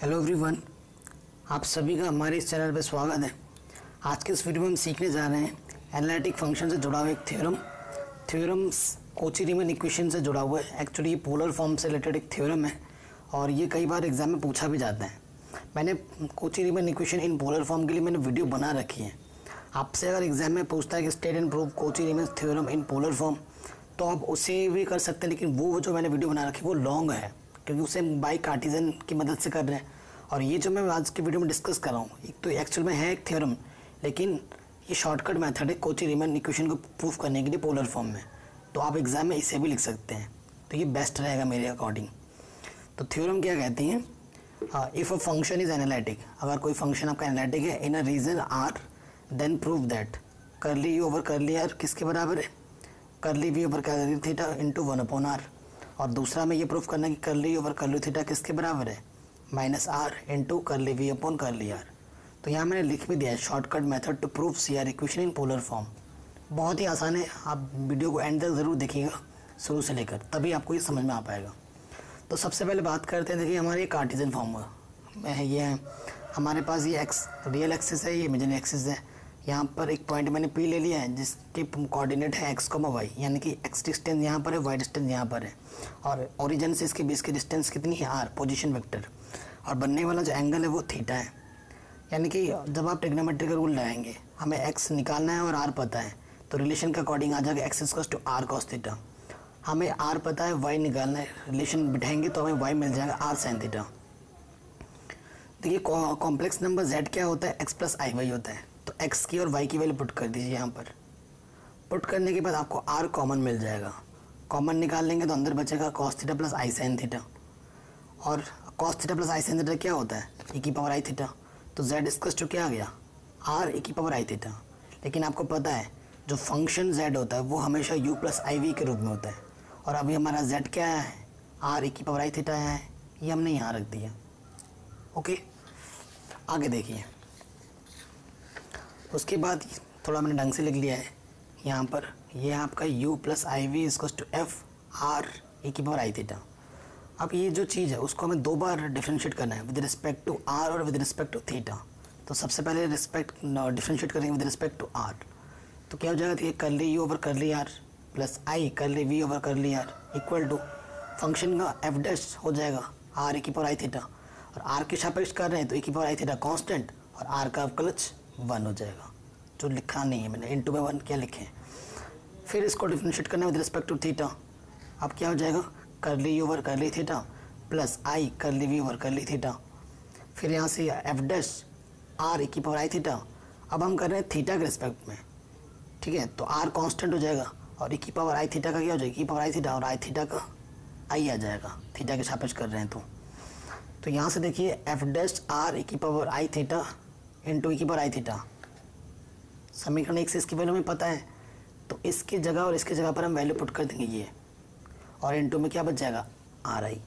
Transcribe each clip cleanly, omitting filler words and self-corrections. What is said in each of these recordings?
Hello everyone, आप सभी का हमारे इस चैनल पर स्वागत है। आज के इस वीडियो में हम सीखने जा रहे हैं एनालिटिक फंक्शन से जुड़ा हुआ एक थ्योरम कोची रीमन इक्वेशन से जुड़ा हुआ है। एक्चुअली ये पोलर फॉर्म से रिलेटेड एक थ्योरम है और ये कई बार एग्जाम में पूछा भी जाता है। मैंने Cauchy Riemann equation in polar form के लिए मैंने वीडियो बना रखी है। आपसे अगर एग्जाम में पूछता है कि state and prove Cauchy Riemann theorem in polar form, तो आप उसे भी कर सकते हैं, लेकिन वो जो मैंने वीडियो बना रखी है वो लॉन्ग है क्योंकि उसे बाई कार्टिजन की मदद से कर रहे हैं। और ये जो मैं आज की वीडियो में डिस्कस कर रहा हूँ, एक तो एक्चुअल में है एक थ्योरम, लेकिन ये शॉर्टकट मेथड है कोची रीमन इक्वेशन को प्रूफ करने के लिए पोलर फॉर्म में। तो आप एग्जाम में इसे भी लिख सकते हैं, तो ये बेस्ट रहेगा मेरे अकॉर्डिंग। तो थ्योरम क्या कहती हैं? If a function is analytic, अगर कोई फंक्शन आपका एनालिटिक है in a region R, then prove that curly u over curly r किसके बराबर है? Curly v over curly theta into 1/r। और दूसरा में ये प्रूफ करना है कि करली ओवर करली थीटा किसके बराबर है? -r into curly v upon curly r. तो यहाँ मैंने लिख भी दिया है shortcut method to prove C R equation in polar form. बहुत ही आसान है, आप वीडियो को एंड तक ज़रूर देखिएगा शुरू से लेकर, तभी आपको ये समझ में आ पाएगा। तो सबसे पहले बात करते हैं, देखिए हमारे कार्टेशियन फॉर्म में ये है, हमारे पास ये एक्स रियल एक्सिस है, ये इमेजिनरी एक्सिस है। यहाँ पर एक पॉइंट मैंने पी ले लिया है जिसके कोऑर्डिनेट है x, y, यानी कि x डिस्टेंस यहाँ पर है, y डिस्टेंस यहाँ पर है, और ओरिजिन से इसके बीच की डिस्टेंस कितनी है? r, position vector. और बनने वाला जो एंगल है वो थीटा है। यानी कि जब आप ट्रिग्नोमेट्री का रूल लगाएंगे, हमें x निकालना है और r पता है, तो रिलेशन के अकॉर्डिंग आ जाएगा x equals to r cos theta. हमें r पता है, y निकालना है, रिलेशन बिठाएंगे तो हमें y मिल जाएगा r sin थीटा। देखिए कॉम्प्लेक्स नंबर z क्या होता है? x प्लस i y होता है। तो x की और y की वैल्यू पुट कर दीजिए यहाँ पर। पुट करने के बाद आपको r कॉमन मिल जाएगा। कॉमन निकाल लेंगे तो अंदर बचेगा cos theta plus i sin theta. और cos theta plus i sin theta क्या होता है? e की पावर i थीटा। तो z इक्वल्स टू क्या आ गया? r e की पावर i थीटा। लेकिन आपको पता है जो फंक्शन z होता है वो हमेशा u प्लस i v के रूप में होता है, और अभी हमारा z क्या आया है? r e की पावर i थीटा आया है, ये हमने यहाँ रख दिया। ओके, आगे देखिए। उसके बाद थोड़ा मैंने ढंग से लिख लिया है यहाँ पर, ये आपका u plus i v equals to f r e की पावर i थीटा। अब ये जो चीज़ है उसको हमें दो बार डिफ्रेंशिएट करना है, विद रिस्पेक्ट टू r और विद रिस्पेक्ट टू थीटा। तो सबसे पहले डिफ्रेंशिएट करेंगे विद रिस्पेक्ट टू r, तो क्या हो जाएगा? देखिए curly u over curly r plus i curly v over curly r equal to function का एफ डैश हो जाएगा r e की पावर i थीटा, और r के सापेक्ष कर रहे हैं तो e की पावर i थीटा कॉन्स्टेंट और r का अवकलज 1 हो जाएगा, जो लिखा नहीं है मैंने, इंटू में 1 क्या लिखे। फिर इसको डिफरेंशिएट करना है विद रिस्पेक्ट टू थीटा। अब क्या हो जाएगा? करली ओवर करली थीटा प्लस आई करली वी ओवर करली थीटा। फिर यहाँ से एफ डैश आर e की पावर i थीटा। अब हम कर रहे हैं थीटा के रिस्पेक्ट में, ठीक है? तो r कांस्टेंट हो जाएगा और e की पावर i थीटा का क्या हो जाएगा? e की पावर i थीटा, और i थीटा का i आ जाएगा, थीटा के सापेक्ष कर रहे हैं तो यहाँ से देखिए एफ डैश आर e की power i theta into e की पावर i थीटा। समीकरण 1 से इसकी वैल्यू हमें पता है, तो इसकी जगह और इसकी जगह पर हम वैल्यू पुट कर देंगे ये, और इंटू में क्या बच जाएगा? आर आई,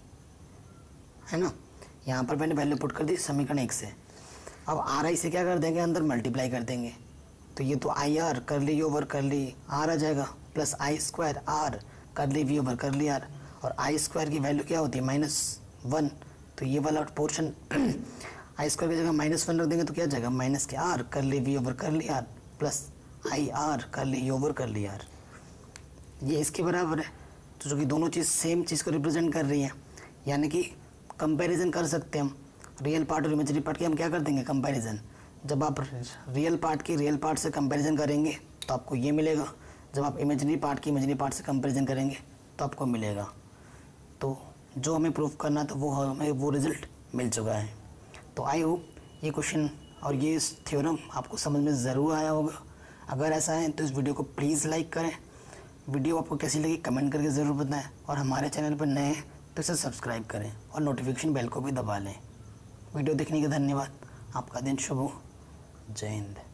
है ना? यहाँ पर मैंने वैल्यू पुट कर दी समीकरण 1 से। अब आर आई से क्या कर देंगे? अंदर मल्टीप्लाई कर देंगे, तो ये तो i r curly over curly r आ जाएगा plus i square r curly v over curly r, और आई स्क्वायर की वैल्यू क्या होती है? -1। तो ये वाला पोर्शन आई स्क्वायर की जगह -1 रख देंगे तो क्या आ जाएगा? माइनस के r curly v over curly r plus i r curly over curly r, ये इसके बराबर है। तो जो कि दोनों चीज़ सेम चीज़ को रिप्रेजेंट कर रही है, यानी कि कंपैरिजन कर सकते हैं हम रियल पार्ट और इमेजिनरी पार्ट की। हम क्या कर देंगे? कंपैरिजन। जब आप रियल पार्ट की रियल पार्ट से कंपैरिजन करेंगे तो आपको ये मिलेगा, जब आप इमेजिनरी पार्ट की इमेजिनरी पार्ट से कंपैरिजन करेंगे तो आपको मिलेगा। तो जो हमें प्रूफ करना था वो हमें वो रिज़ल्ट मिल चुका है। तो आई होप ये क्वेश्चन और ये थ्योरम आपको समझ में ज़रूर आया होगा। अगर ऐसा है तो इस वीडियो को प्लीज़ लाइक करें, वीडियो आपको कैसी लगी कमेंट करके ज़रूर बताएं, और हमारे चैनल पर नए हैं तो इसे सब्सक्राइब करें और नोटिफिकेशन बेल को भी दबा लें। वीडियो देखने के धन्यवाद। आपका दिन शुभ हो। जय हिंद।